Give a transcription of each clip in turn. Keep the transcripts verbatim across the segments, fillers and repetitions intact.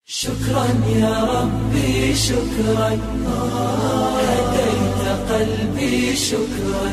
شكرا يا ربي شكرا، هديت قلبي شكرا،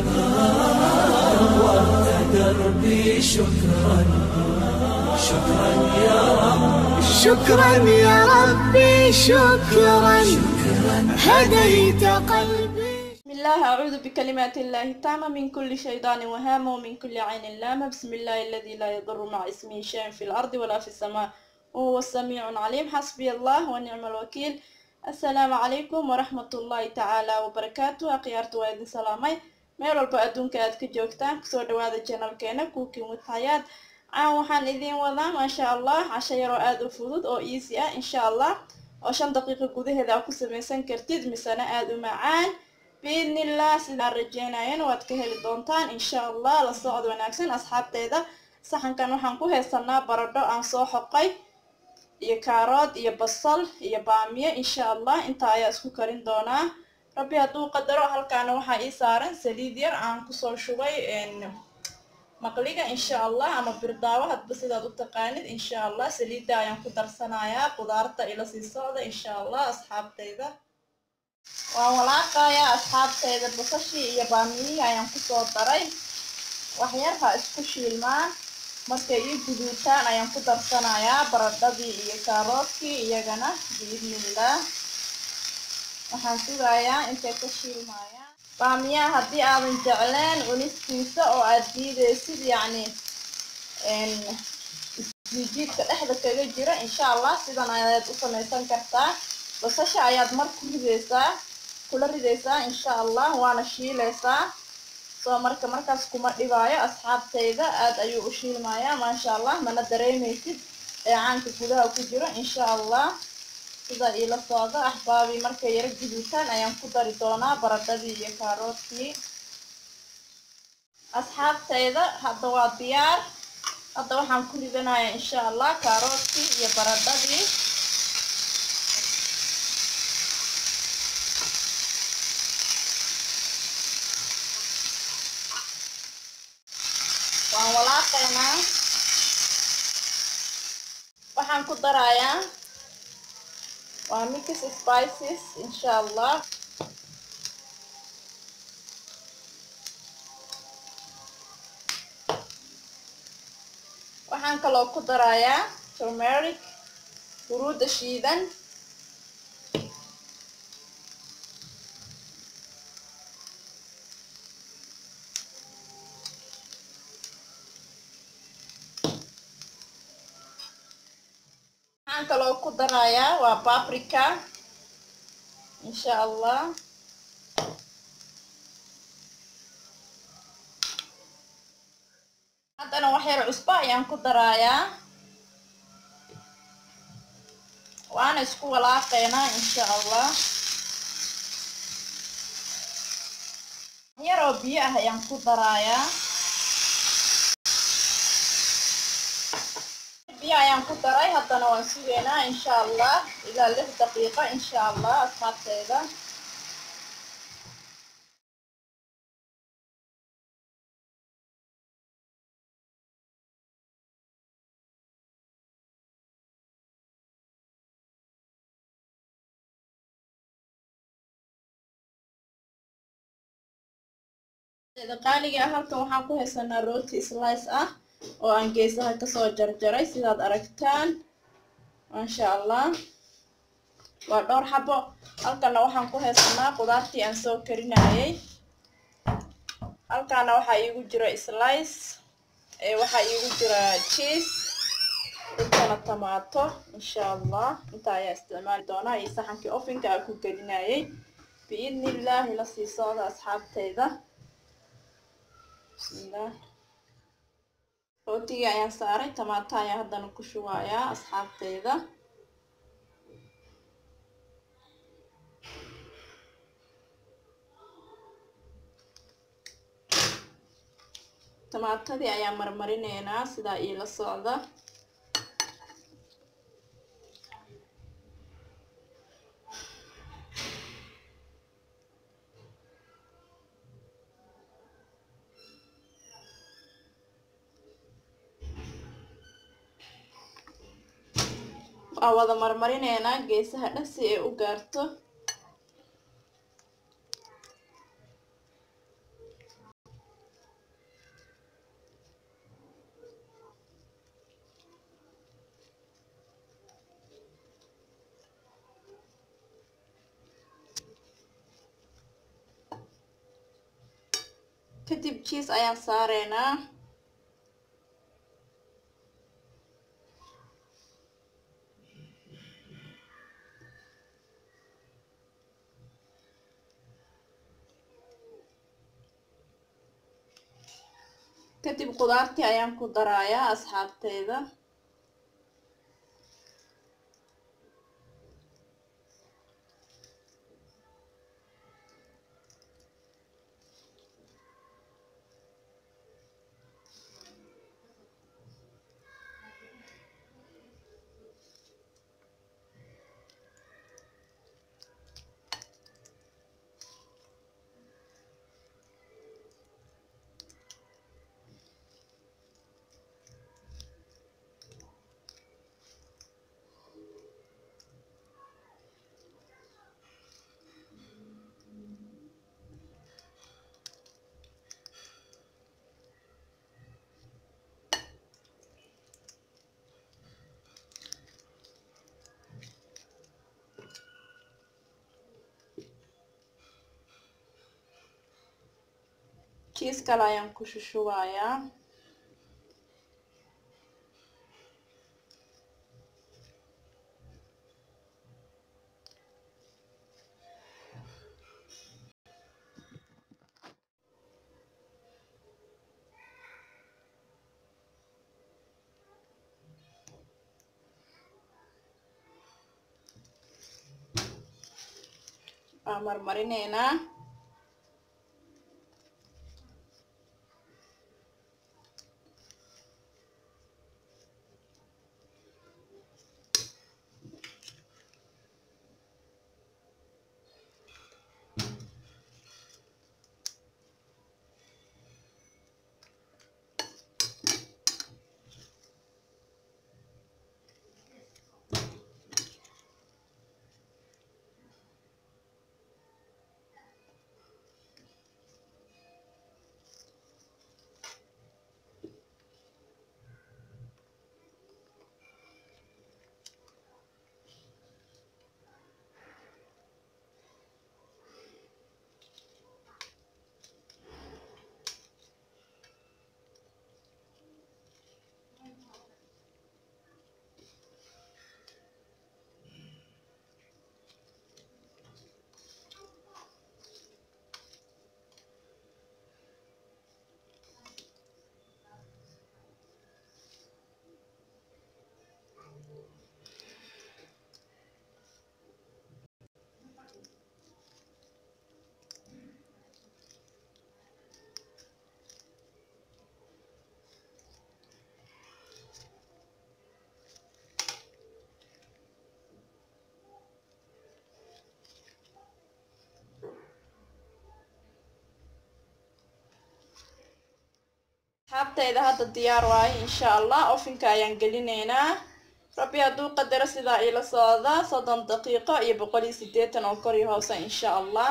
نورت دربي شكرا. شكرا يا رب، شكرا يا ربي شكرا، هديت قلبي. بسم الله، أعوذ بكلمات الله التامة من كل شيطان وهامة ومن كل عين لامة. بسم الله الذي لا يضر مع اسمه شيء في الأرض ولا في السماء وهو السميع العليم. حسبي الله ونعم الوكيل. السلام عليكم ورحمة الله تعالى وبركاته. أخيارتي waa idin salaamay meel walba adduunka aad ka joogtaan. kusoo dhawaada channelkeena Cooking with Hayaat. caan waxaan idin wadaa maasha Allah casho yar oo aad u fudud oo easy ah insha Allah, oo shan daqiiqo gudaheeda aad ku samaysan kartid misana aad u macaan. biidnillah sidaan rajeynayana waad ka heli doontaan insha Allah. la socod wanaagsan asxaabteeda. saxankan waxaan ku haysanaa baradho aan soo xoqay iyo karood iyo basal iyo baamiye insha Allah. inta ayaa isku karin doonaa rabbi hadduu qadaro. halkaana waxaa ii saaran saliid yar aan kusoo shubay maqliga insha Allah ama birdaawo hadba sidaad u taqaanid insha Allah. saliidda ayaan ku darsanayaa qudaarta ila sii socda insha Allah asxaabteyda. waan walaaqayaa asxaabteyda. basashii iyo baamiyihii ayaan kusoo daray. waxyar ha isku shiilmaan. markay ii guduutaan ayaan ku darsanayaa baradhadii iyo kaaroodkii iyagana biidnillah. waxaan sugayaa intay ka shiilmayaan. baamiyaha haddii aadan jecleen cunistiisa oo aad diidaysid yacni isjiidjiidka dhexda kaga jira insha Allah sidan ayaad u samaysan kartaa. basasha ayaad mar ku ridaysaa kula ridaysaa insha Allah, waana shiilaysaa. soo marka markaas kuma dhibaayo asxaabteyda. aad ayuu u shiilmayaa maasha Allah, mana dareemaysid dheecaanka gudaha ku jiro insha Allah. sida ila socda axbaabi. markay yara guduutaan ayaan ku dari doonaa baradhadii iyo kaaroodkii asxaabteyda. hadda waa diyaar. hadda waxaan ku ridanayaa insha Allah kaaroodkii iyo baradhadii. waan walaaqaynaa. waxaan ku darayaa waa mix spices insha Allah. waxaan kaloo ku darayaa turmeric huruudda shiidan. waxaan kaloo ku darayaa waa paprika insha Allah. haddana wax yar cusbo ayaan ku darayaa. waana isku walaaqaynaa insha Allah. yaroo biyo ah ayaan ku darayaa. biyo ayaan ku daray. haddana waan sugaynaa insha Allah ilaa lix daqiiqo insha Allah asxaabteyda. qaaliga ah halkan waxaan ku haysanaa rooti slice ah oo aan geesaha kasoo jarjaray sidaad aragtaan maasha Allah. waa dhowr xabo. halkana waxaan ku haysanaa qudaartii aan soo karinayay. halkana waxaa iigu jira slice ee waxaa iigu jira cheese intana tomato insha Allah. inta ayaa isticmaali doonaa iyo saxankii ovenka aan ku gelinayay biidnillah. la sii socda asxaabteyda. bismillah. rootiga ayaan saaray. tomato ayaan haddana ku shubayaa asxaabteyda. tomatadii ayaan marmarinaynaa sidaa iila socda. waa wada marmarinaynaa geesaha dhan si ay u gaarto. kadib cheese ayaan saareynaa. kadib qudaartii ayaan ku darayaa asxaabteyda. cheese kale ayaan ku shushubayaa. waa marmarinaynaa. asxaabteyda hadda diyaar waaye insha Allah. ofinka ayaan gelinaynaa. rabbi hadduu qadaro sidaa ila socda soddon daqiiqo iyo boqol iyo siddeetan oo kor iyo hoose insha Allah.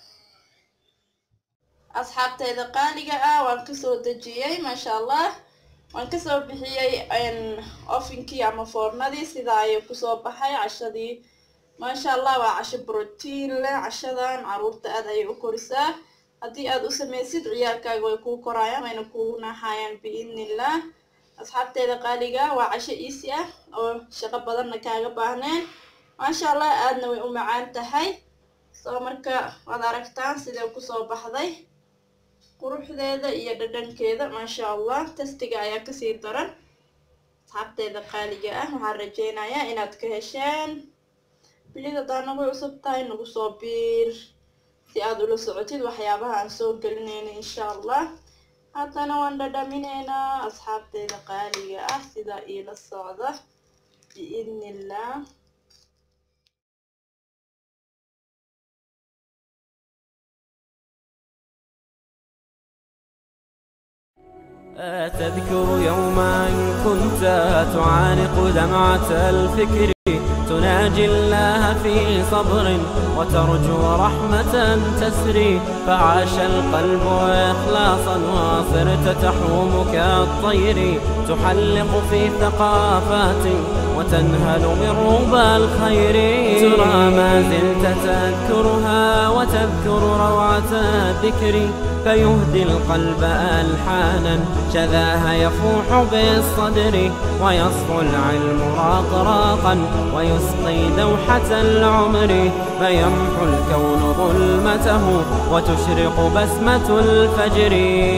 asxaabteyda qaaliga ah waan kasoo dejiyey maasha Allah. waan kasoo bixiyey ofinkii ama foornadii sidaa ayuu kusoo baxay cashadii. maasha Allah waa casho protein leh. cashadan caruurta aad ayay u korisaa. haddii aad u sameysid ciyaalkaaga way kuu korayaan wayna kugu naxayaan biidnillah. asxaabteyda qaaliga waa casho easy ah oo shaqo badanna kaaga baahneen. maasha Allah aadna way u macaan tahay. soo marka waad aragtaan sidee kusoo baxday quruxdeeda iyo dhadhankeeda maasha Allah. tastiga ayaa kasii daran. asxaabteyda qaaliga ah waxaan rajeynayaa inaad ka hesheen. bilid hadaa nagu cusub tahay nagu soo biir si aad ula socotid waxyaabaha aan soo gelinayna insha Allah. haddana waan dhadhaminaynaa asxaabteyda qaaliga ah sidaa iila socda biidnillah. أتذكر يوما كنت تعانق دمعة الفكر تناجي الله في صبر وترجو رحمة تسري، فعاش القلب إخلاصا وصرت تحوم كالطير، تحلق في ثقافات وتنهل من ربى الخير. ترى ما زلت تذكرها وتذكر روعة الذكر، فيهدي القلب ألحانا شذاها يفوح بالصدر، ويصفو العلم راقراقا ويسقي دوحة العمر، فيمحو الكون ظلمته وتشرق بسمة الفجر.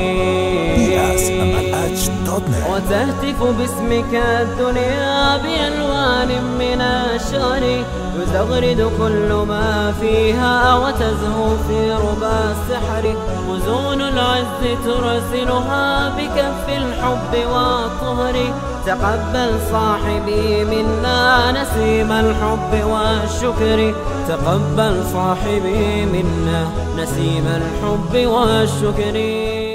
وتهتف باسمك الدنيا بألوان من الشعر، يزغرد كل ما فيها وتزهو في ربى السحر، مزون العز ترسلها بكف الحب والطهر. تقبل صاحبي منا نسيم الحب والشكر، تقبل صاحبي منا نسيم الحب والشكر.